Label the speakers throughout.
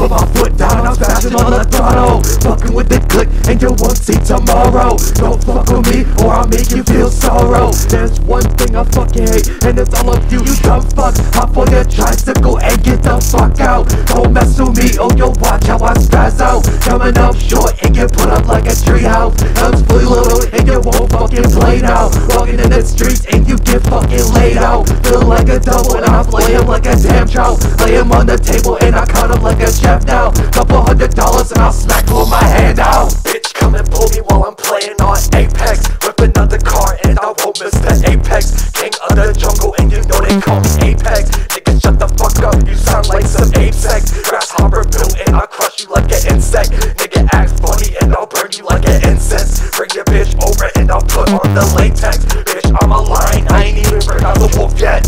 Speaker 1: put my foot down, I'm smashing on the throttle. Fucking with the click and you won't see tomorrow. Don't fuck with me or I'll make you feel sorrow. There's one thing I fucking hate, and it's all of you, you dumb fucks. Hop on your tricycle and get the fuck out. Don't mess with me or you'll watch how I spaz out. Coming up short and get put up like a treehouse. I'm fully loaded and you won't fucking play now. Walking in the streets and you get fucking laid out. Feel like a double and I play him like a damn trout. Lay him on the table and I cut him like a chef now. Couple $100 and I'll smack pull my hand out. Bitch, come and pull me while I'm playing on Apex. Whipping out the car and I won't miss the Apex. King of the jungle and you know they call me Apex. Nigga, shut the fuck up, you sound like some ape sex. Grasshopper built and I'll crush you like an insect. Nigga, act funny and I'll burn you like an incense. Bring your bitch over and I'll put on the latex. Bitch, I'm a lion, I ain't even bring out the wolf yet.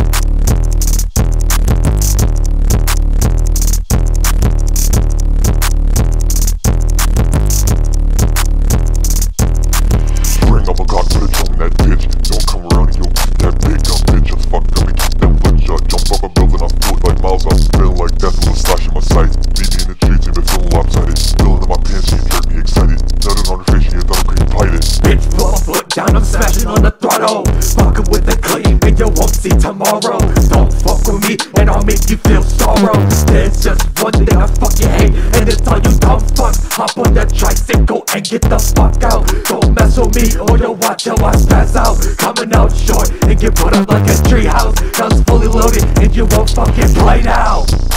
Speaker 2: I'm a cock to the tongue, that bitch. Don't come around and you'll keep that big dumb bitch. Just fuck dummy, keep them bloodshot. Jump off a building, I float like miles. I'm feeling like death with a slash in my sights. Beat me in the streets, you've been feeling lopsided. Feeling in my pants, you jerk me excited. Nutted on her face, you thought I couldn't fight it.
Speaker 1: Bitch, put my foot down, I'm smashing on the throttle. Fucking with the clean and you won't see tomorrow. Don't fuck with me and I'll make you feel sorrow. There's just one thing I fucking hate, and it's all you dumb fucks. Hop on the tricycle and get the fuck out. Don't mess with me or you'll watch how I spaz out. Coming out short and get put up like a treehouse. Guns fully loaded and you won't fucking play now.